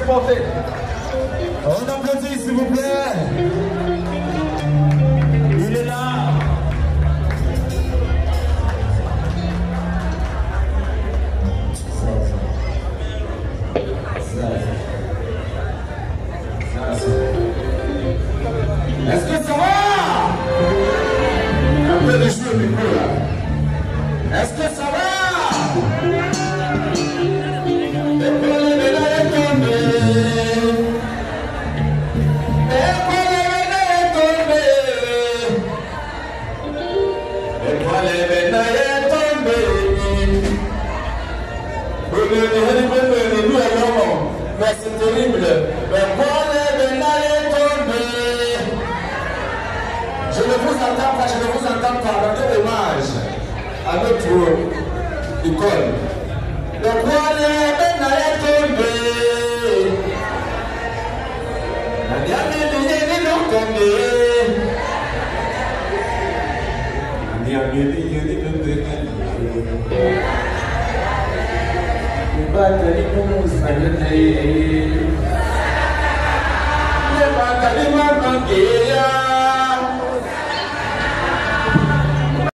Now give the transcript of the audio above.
supporter. On applaudit s'il vous plaît. Il est là. Est-ce que ça va? Un peu de jeu au micro là. Est-ce que ça va? Mais c'est terrible. Je ne vous entends pas, rendez hommage à notre école. Le poil est tombé. La dernière est tombée. Le